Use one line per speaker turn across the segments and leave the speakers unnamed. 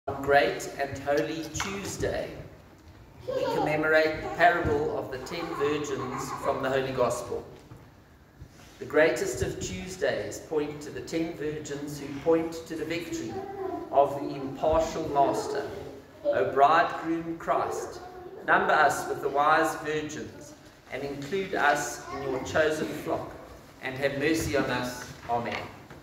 On Great and Holy Tuesday, we commemorate the parable of the 10 virgins from the Holy Gospel. The greatest of Tuesdays point to the 10 virgins who point to the victory of the impartial Master. O Bridegroom Christ, number us with the wise virgins, and include us in your chosen flock, and have mercy on us. Amen.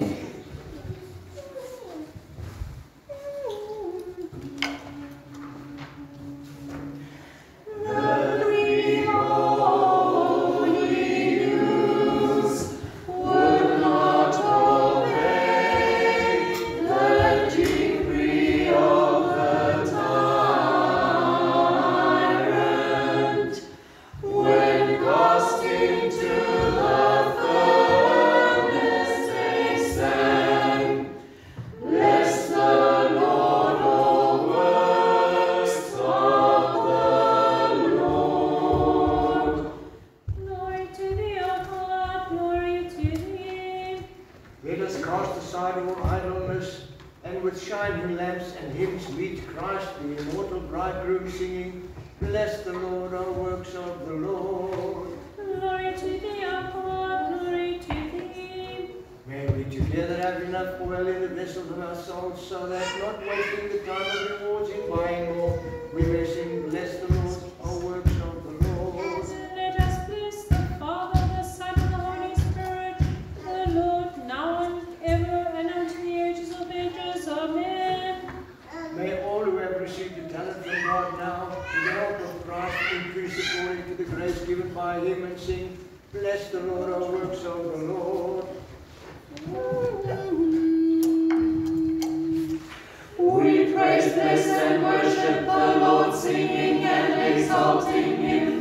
Bridegroom singing, bless the Lord, our works of the Lord.
Glory to thee, our God, glory to thee.
May we together have enough oil in the vessels of our souls, so that not wasting the time of rewards in buying more, we may sing, bless the Lord, our works of the Lord.
Let us bless the Father, the Son, and the Holy Spirit, the Lord, now and ever, and unto the ages of ages. Amen.
May all who have received the talent from God now, with the help of Christ, increase according to the grace given by him, and sing, bless the Lord, our works of the Lord.
We praise, bless, and worship the Lord, singing and exalting him.